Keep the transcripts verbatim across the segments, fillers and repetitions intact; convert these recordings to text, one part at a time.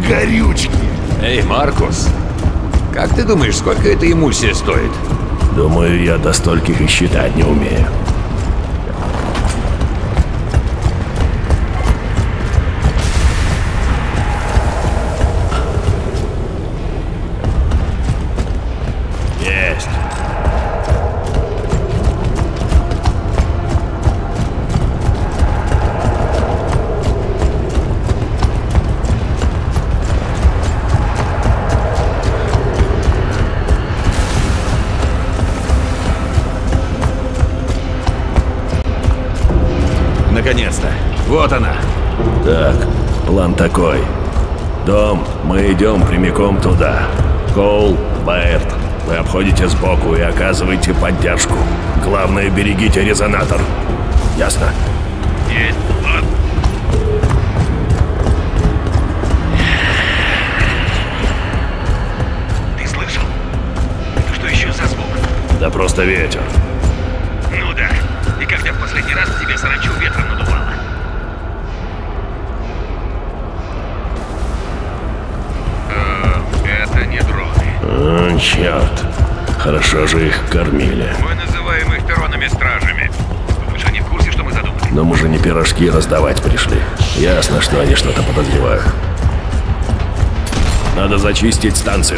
горючки. Эй, Маркус, как ты думаешь, сколько эта эмульсия стоит? Думаю, я до стольких и считать не умею. Есть. Наконец-то. Вот она. Так, план такой. Дом, мы идем прямиком туда. Коул, Байерт, вы обходите сбоку и оказываете поддержку. Главное, берегите резонатор. Ясно? Есть, план. Ты слышал? Это что еще за звук? Да просто ветер. Ну да. И когда в последний раз тебе саранчу ветром надувало? Э, это не дроны. О, черт. Хорошо же их кормили. Мы называем их Перонами-стражами. Думаешь, они в курсе, что мы задумали? Но мы же не пирожки раздавать пришли. Ясно, что они что-то подозревают. Надо зачистить станцию.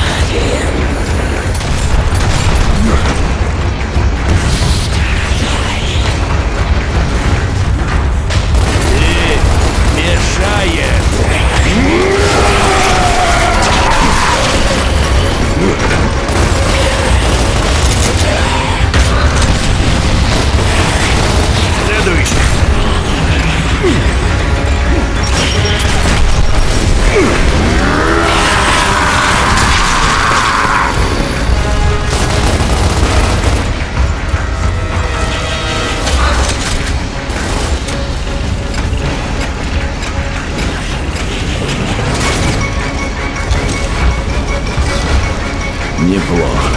Неплохо.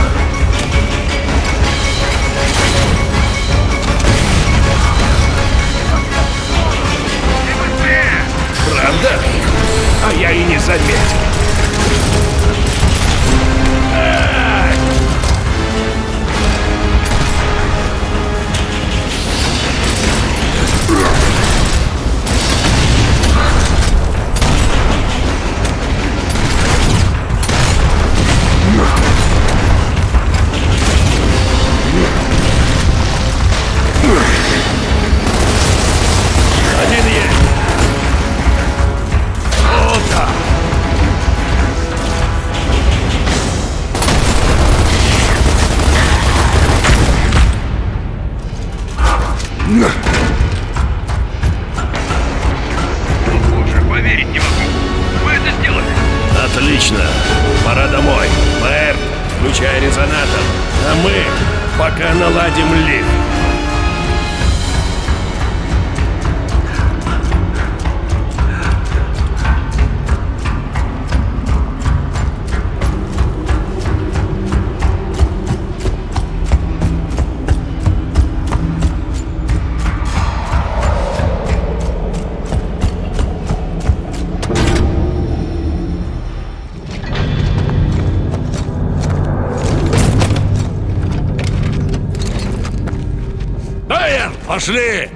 Правда? А я и не заметил. Один есть. Вот так. Боже, поверить не могу. Вы это сделали? Отлично. Пора домой. Мэр, включай резонатор. А мы пока наладим лифт. Байер, пошли!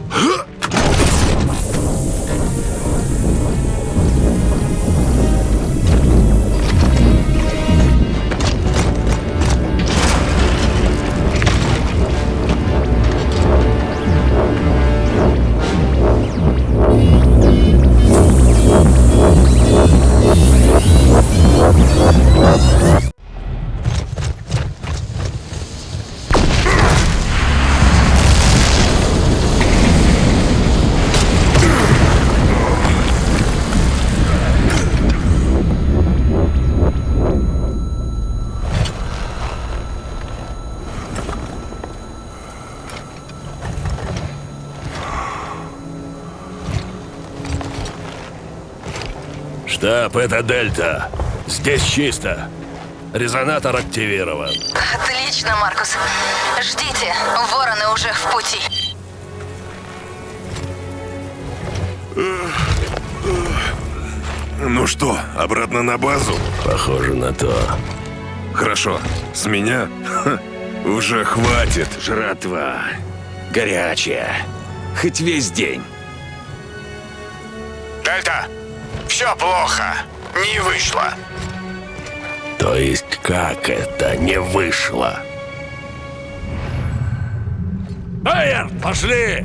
Штаб, это Дельта. Здесь чисто. Резонатор активирован. Отлично, Маркус. Ждите, вороны уже в пути. Ну что, обратно на базу? Похоже на то. Хорошо. С меня? Ха, уже хватит. Жратва. Горячая. Хоть весь день. Дельта, все плохо. Не вышло. То есть как это не вышло? Байер, пошли!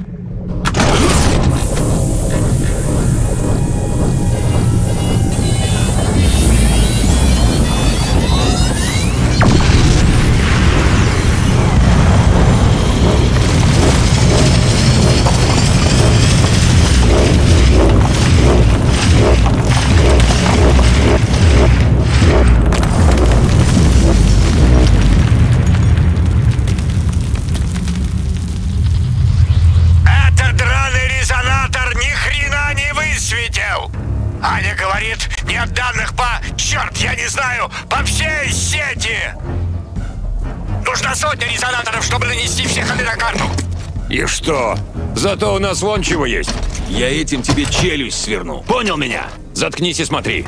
Аня говорит, нет данных по... Черт, я не знаю, по всей сети! Нужна сотня резонаторов, чтобы нанести все ходы на карту. И что? Зато у нас вон чего есть. Я этим тебе челюсть сверну. Понял меня? Заткнись и смотри.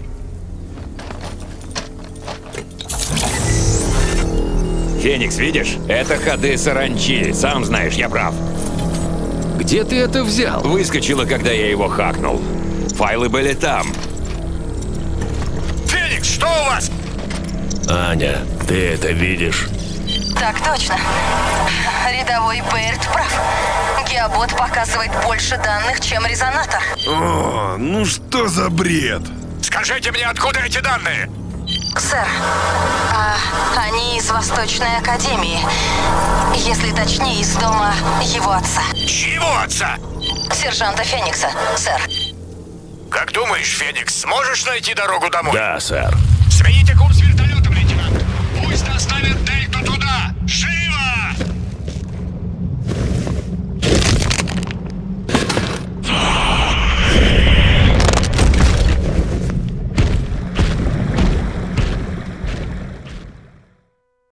Феникс, видишь? Это ходы саранчи. Сам знаешь, я прав. Где ты это взял? Выскочило, когда я его хакнул. Файлы были там. Феникс, что у вас? Аня, ты это видишь? Так точно. Рядовой Бэйрд прав. Геобот показывает больше данных, чем резонатор. О, ну что за бред? Скажите мне, откуда эти данные? Сэр, а они из Восточной Академии. Если точнее, из дома его отца. Чьего отца? Сержанта Феникса, сэр. Как думаешь, Феникс, сможешь найти дорогу домой? Да, сэр. Смените курс вертолета.